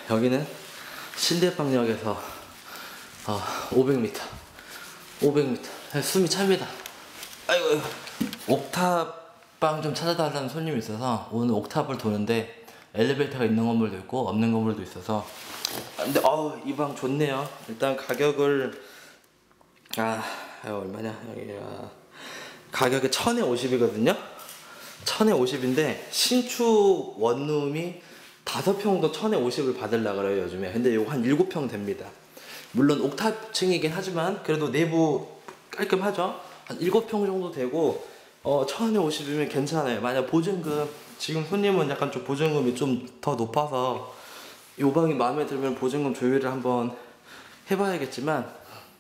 여기는 신대방역에서 500m 숨이 찹니다. 아이고. 옥탑방 좀 찾아달라는 손님이 있어서 오늘 옥탑을 도는데 엘리베이터가 있는 건물도 있고 없는 건물도 있어서, 근데 이 방 좋네요. 일단 가격을 얼마냐, 여기가 가격이 1050이거든요 1050인데 신축 원룸이 5평도 1050을 받으려고 그래요 요즘에. 근데 이거 한 7평 됩니다. 물론 옥탑층이긴 하지만 그래도 내부 깔끔하죠. 한 7평 정도 되고 1050이면 괜찮아요. 만약 보증금, 지금 손님은 약간 좀 보증금이 좀 더 높아서 이 방이 마음에 들면 보증금 조율을 한번 해봐야겠지만,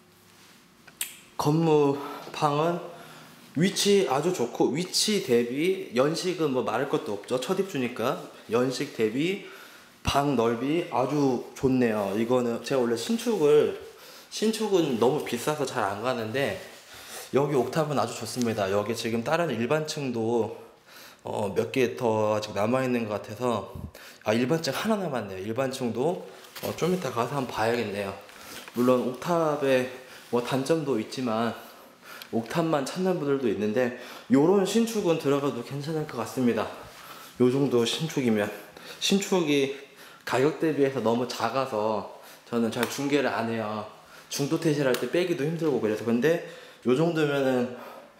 건물방은 위치 아주 좋고, 위치 대비 연식은 뭐 말할 것도 없죠. 첫 입주니까 연식 대비 방 넓이 아주 좋네요. 이거는 제가 원래 신축은 너무 비싸서 잘 안 가는데 여기 옥탑은 아주 좋습니다. 여기 지금 다른 일반층도 몇 개 더 아직 남아있는 것 같아서, 일반층 하나 남았네요. 일반층도 좀 이따 가서 한번 봐야겠네요. 물론 옥탑에 뭐 단점도 있지만 옥탑만 찾는 분들도 있는데, 요런 신축은 들어가도 괜찮을 것 같습니다. 요 정도 신축이면. 신축이 가격 대비해서 너무 작아서 저는 잘 중개를 안 해요. 중도 퇴실할 때 빼기도 힘들고 그래서. 근데 요 정도면은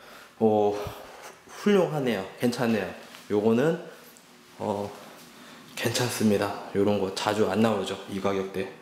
훌륭하네요. 괜찮네요. 요거는 괜찮습니다. 요런 거 자주 안 나오죠, 이 가격대.